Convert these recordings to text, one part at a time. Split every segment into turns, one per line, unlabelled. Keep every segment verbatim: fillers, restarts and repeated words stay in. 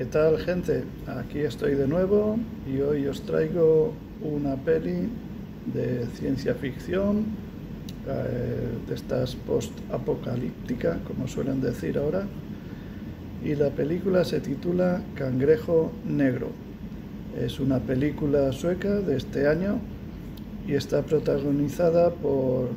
¿Qué tal, gente? Aquí estoy de nuevo y hoy os traigo una peli de ciencia ficción, eh, de estas post-apocalíptica, como suelen decir ahora, y la película se titula Cangrejo Negro. Es una película sueca de este año y está protagonizada por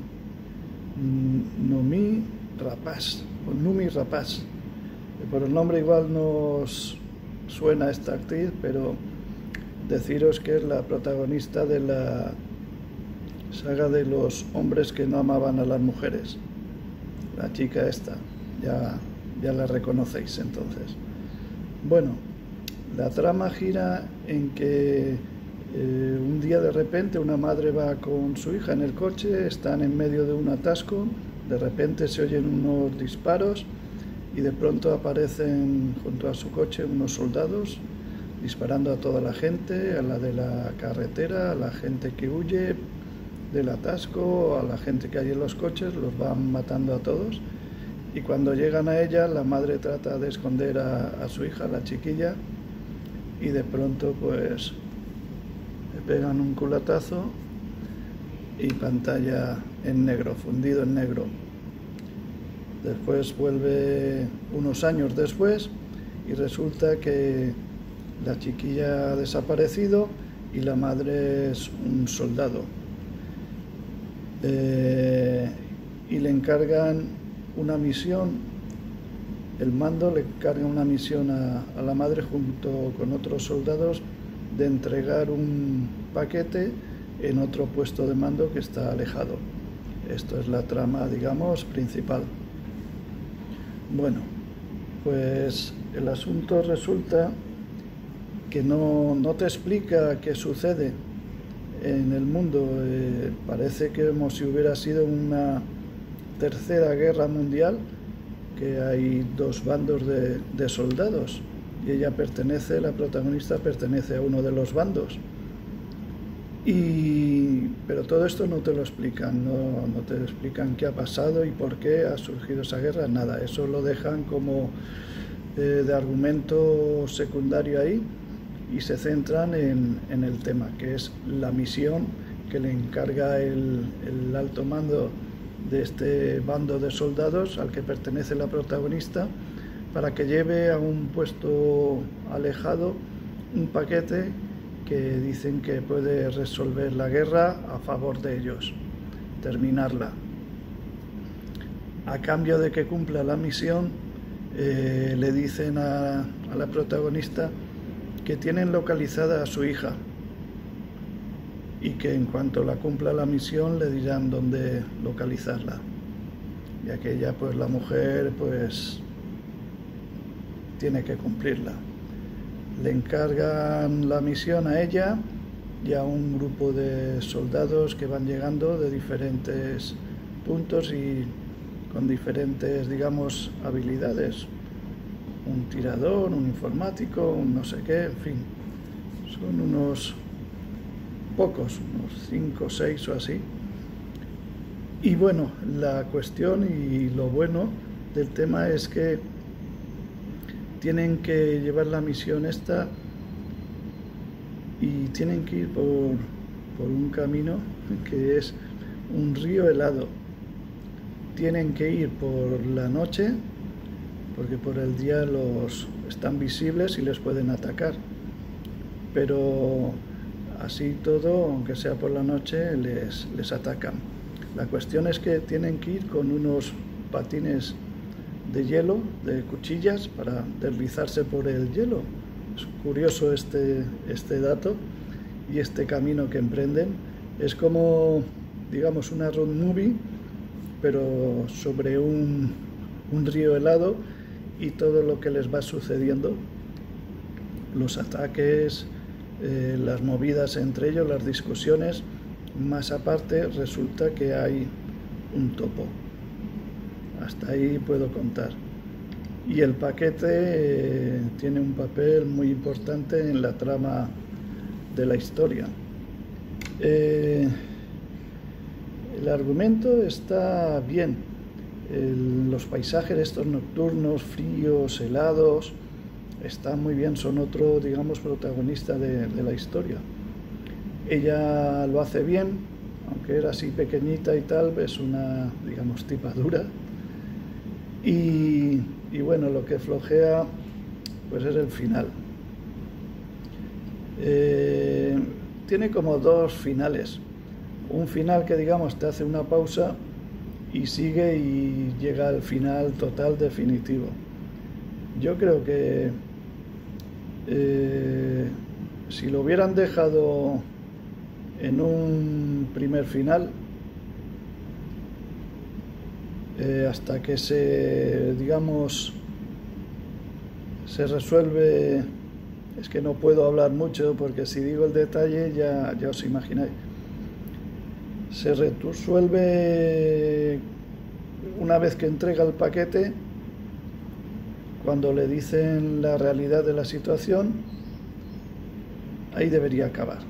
Noomi Rapace, o Noomi Rapace. Por el nombre igual nos suena esta actriz, pero deciros que es la protagonista de la saga de los hombres que no amaban a las mujeres. La chica esta, ya, ya la reconocéis entonces. Bueno, la trama gira en que eh, un día de repente una madre va con su hija en el coche, están en medio de un atasco, de repente se oyen unos disparos y de pronto aparecen junto a su coche unos soldados disparando a toda la gente, a la de la carretera, a la gente que huye del atasco, a la gente que hay en los coches, los van matando a todos. Y cuando llegan a ella, la madre trata de esconder a, a su hija, la chiquilla, y de pronto pues le pegan un culatazo y pantalla en negro, fundido en negro. Después vuelve unos años después y resulta que la chiquilla ha desaparecido y la madre es un soldado. Eh, y le encargan una misión, el mando le encarga una misión a, a la madre junto con otros soldados de entregar un paquete en otro puesto de mando que está alejado. Esto es la trama, digamos, principal. Bueno, pues el asunto resulta que no, no te explica qué sucede en el mundo. Eh, parece que como si hubiera sido una tercera guerra mundial, que hay dos bandos de, de soldados y ella pertenece, la protagonista pertenece a uno de los bandos. Y, pero todo esto no te lo explican, no, no te explican qué ha pasado y por qué ha surgido esa guerra, nada, eso lo dejan como eh, de argumento secundario ahí y se centran en, en el tema, que es la misión que le encarga el, el alto mando de este bando de soldados al que pertenece la protagonista, para que lleve a un puesto alejado un paquete que dicen que puede resolver la guerra a favor de ellos, terminarla. A cambio de que cumpla la misión, eh, le dicen a, a la protagonista que tienen localizada a su hija y que en cuanto la cumpla la misión le dirán dónde localizarla. Y aquella, pues la mujer, pues tiene que cumplirla. Le encargan la misión a ella y a un grupo de soldados que van llegando de diferentes puntos y con diferentes, digamos, habilidades. Un tirador, un informático, un no sé qué, en fin. Son unos pocos, unos cinco o seis o así. Y bueno, la cuestión y lo bueno del tema es que tienen que llevar la misión esta y tienen que ir por, por un camino que es un río helado. Tienen que ir por la noche porque por el día los están visibles y les pueden atacar, pero así todo, aunque sea por la noche, les, les atacan. La cuestión es que tienen que ir con unos patines de hielo, de cuchillas, para deslizarse por el hielo. Es curioso este, este dato y este camino que emprenden. Es como, digamos, una road movie, pero sobre un, un río helado y todo lo que les va sucediendo, los ataques, eh, las movidas entre ellos, las discusiones. Más aparte resulta que hay un topo. Hasta ahí puedo contar. Y el paquete eh, tiene un papel muy importante en la trama de la historia. Eh, el argumento está bien. El, los paisajes estos nocturnos, fríos, helados, está muy bien, son otro, digamos, protagonista de, de la historia. Ella lo hace bien, aunque era así pequeñita y tal, es una, digamos, tipa dura. Y, y bueno, lo que flojea pues es el final. Eh, tiene como dos finales. Un final que, digamos, te hace una pausa y sigue y llega al final total definitivo. Yo creo que eh, si lo hubieran dejado en un primer final, eh, hasta que se, digamos, se resuelve, es que no puedo hablar mucho porque si digo el detalle ya, ya os imagináis, se resuelve una vez que entrega el paquete, cuando le dicen la realidad de la situación, ahí debería acabar,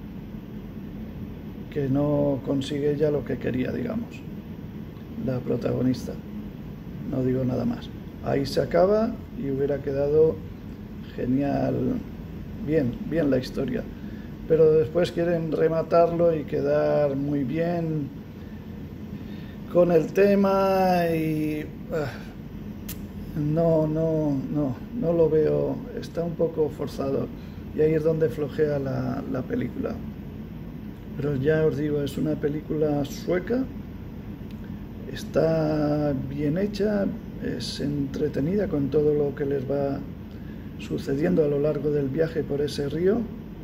que no consigue ya lo que quería, digamos, la protagonista. No digo nada más. Ahí se acaba y hubiera quedado genial, bien, bien la historia. Pero después quieren rematarlo y quedar muy bien con el tema y uh, no, no, no, no lo veo, está un poco forzado y ahí es donde flojea la, la película. Pero ya os digo, es una película sueca, está bien hecha, es entretenida con todo lo que les va sucediendo a lo largo del viaje por ese río.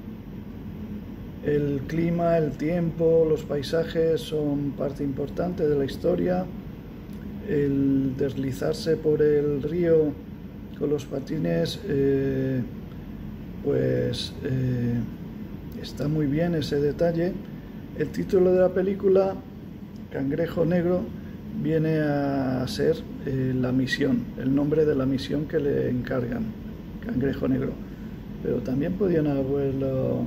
El clima, el tiempo, los paisajes son parte importante de la historia. El deslizarse por el río con los patines, eh, pues eh, está muy bien ese detalle. El título de la película, Cangrejo Negro, viene a ser eh, la misión, el nombre de la misión que le encargan, Cangrejo Negro. Pero también podían haberlo,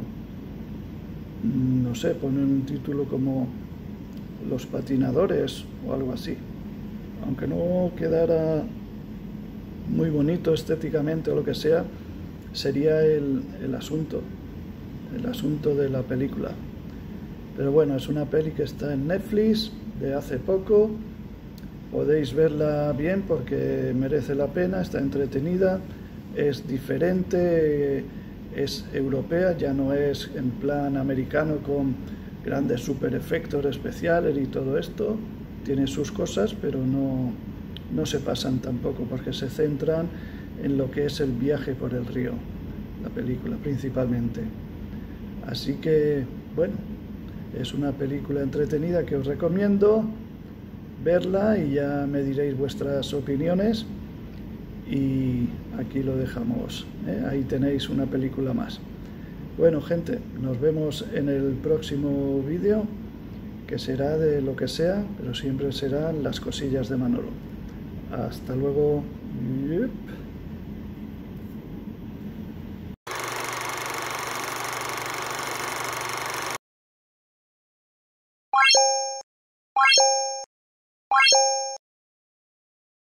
no sé, poner un título como Los Patinadores o algo así. Aunque no quedara muy bonito estéticamente o lo que sea, sería el, el asunto, el asunto de la película. Pero bueno, es una peli que está en Netflix de hace poco. Podéis verla bien porque merece la pena, está entretenida, es diferente, es europea, ya no es en plan americano con grandes super efectos especiales y todo esto. Tiene sus cosas, pero no, no se pasan tampoco porque se centran en lo que es el viaje por el río, la película principalmente. Así que, bueno, es una película entretenida que os recomiendo verla y ya me diréis vuestras opiniones y aquí lo dejamos, ¿eh? Ahí tenéis una película más. Bueno, gente, nos vemos en el próximo vídeo, que será de lo que sea, pero siempre serán las cosillas de Manolo. Hasta luego. Yep.